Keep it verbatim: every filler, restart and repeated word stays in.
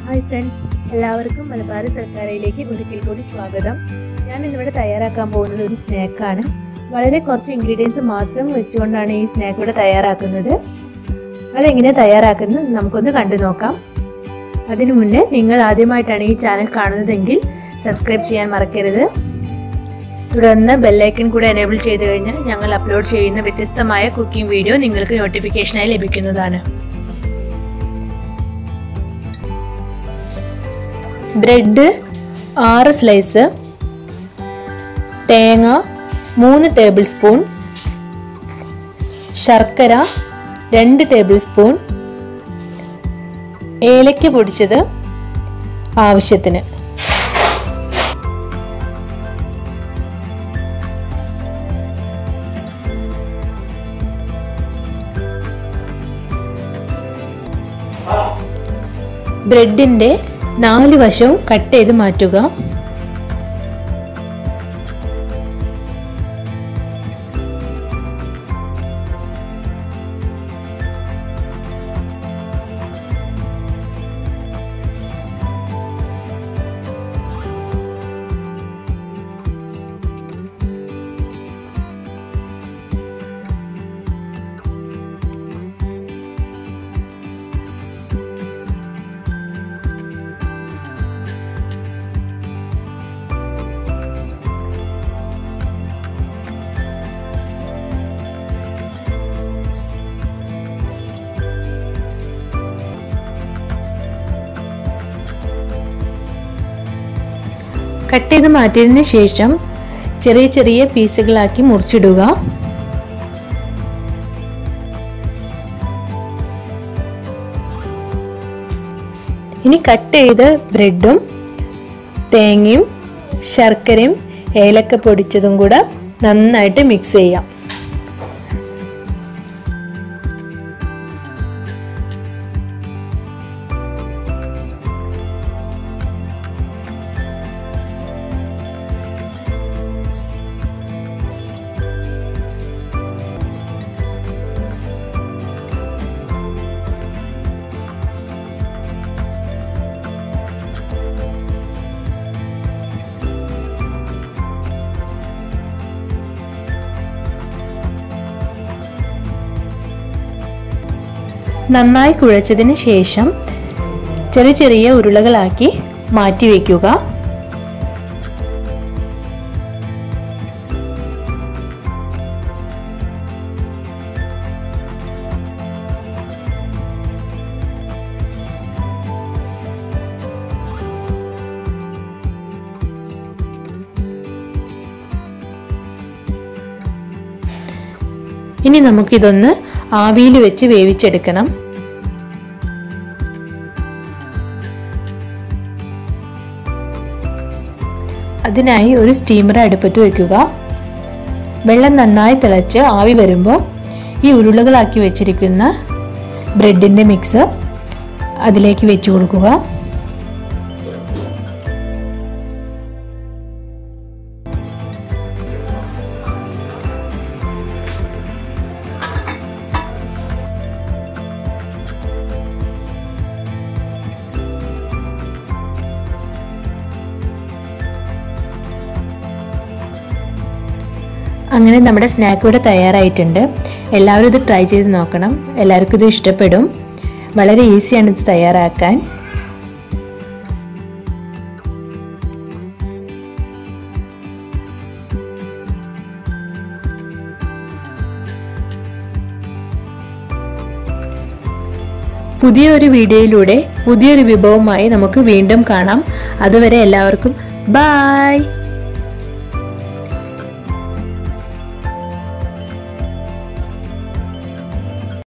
Hi friends, എല്ലാവർക്കും മലബാർ സർക്കാരയിലേക്ക് ഒരിക്കൽ കൂടി സ്വാഗതം. ഞാൻ ഇന്നിവിടെ തയ്യാറാക്കാൻ പോകുന്നത് ഒരു സ്നാക്കാണ്. വളരെ കുറച്ച് ഇൻഗ്രീഡിയൻസ് മാത്രം വെച്ചുകൊണ്ടാണ് ഈ സ്നാക്ക് ഇവിടെ തയ്യാറാക്കുന്നത്. അതെങ്ങനെ തയ്യാറാക്കുന്നത് നമുക്കൊന്ന് കണ്ടു നോക്കാം. അതിനു മുന്നേ നിങ്ങൾ ആദ്യമായിട്ടാണ് ഈ ചാനൽ കാണുന്നതെങ്കിൽ സബ്സ്ക്രൈബ് ചെയ്യാൻ മറക്കരുത്. തുടർന്ന് ബെല്ലൈക്കൺ കൂടെ എനേബിൾ ചെയ്ത് കഴിഞ്ഞാൽ ഞങ്ങൾ അപ്ലോഡ് ചെയ്യുന്ന വ്യത്യസ്തമായ കുക്കിംഗ് വീഡിയോ നിങ്ങൾക്ക് നോട്ടിഫിക്കേഷനായി ലഭിക്കുന്നതാണ്. ബ്രെഡ് ആറ് സ്ലൈസ്, തേങ്ങ മൂന്ന് ടേബിൾ സ്പൂൺ, ശർക്കര രണ്ട് ടേബിൾ സ്പൂൺ, ഏലക്ക പൊടിച്ചത് ആവശ്യത്തിന്. ബ്രെഡിൻ്റെ നാല് വശവും കട്ട് ചെയ്ത് മാറ്റുക. കട്ട് ചെയ്ത് മാറ്റിയതിന് ശേഷം ചെറിയ ചെറിയ പീസുകളാക്കി മുറിച്ചിടുക. ഇനി കട്ട് ചെയ്ത ബ്രെഡും തേങ്ങയും ശർക്കരയും ഏലക്ക പൊടിച്ചതും കൂടെ നന്നായിട്ട് മിക്സ് ചെയ്യാം. നന്നായി കുഴച്ചതിന് ശേഷം ചെറിയ ചെറിയ ഉരുളകളാക്കി മാറ്റി വയ്ക്കുക. ഇനി നമുക്കിതൊന്ന് ആവിയിൽ വെച്ച് വേവിച്ചെടുക്കണം. അതിനായി ഒരു സ്റ്റീമർ അടുപ്പത്ത് വയ്ക്കുക. വെള്ളം നന്നായി തിളച്ച് ആവി വരുമ്പോൾ ഈ ഉരുളകളാക്കി വെച്ചിരിക്കുന്ന ബ്രെഡിൻ്റെ മിക്സ് അതിലേക്ക് വെച്ച് കൊടുക്കുക. അങ്ങനെ നമ്മുടെ സ്നാക്ക് ഇവിടെ തയ്യാറായിട്ടുണ്ട്. എല്ലാവരും ഇത് ട്രൈ ചെയ്ത് നോക്കണം. എല്ലാവർക്കും ഇത് ഇഷ്ടപ്പെടും. വളരെ ഈസിയാണ് ഇത് തയ്യാറാക്കാൻ. പുതിയൊരു വീഡിയോയിലൂടെ പുതിയൊരു വിഭവമായി നമുക്ക് വീണ്ടും കാണാം. അതുവരെ എല്ലാവർക്കും ബൈ.